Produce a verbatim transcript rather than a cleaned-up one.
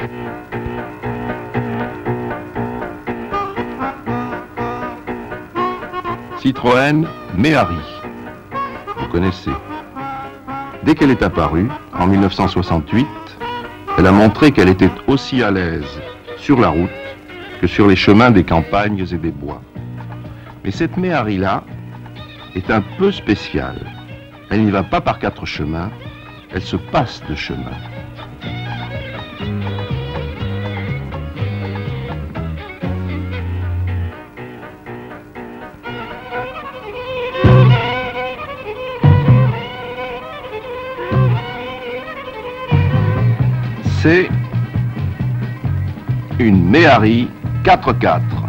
Citroën Méhari, vous connaissez. Dès qu'elle est apparue, en mille neuf cent soixante-huit, elle a montré qu'elle était aussi à l'aise sur la route que sur les chemins des campagnes et des bois. Mais cette Méhari-là est un peu spéciale. Elle n'y va pas par quatre chemins, elle se passe de chemin. C'est une Méhari quatre quatre.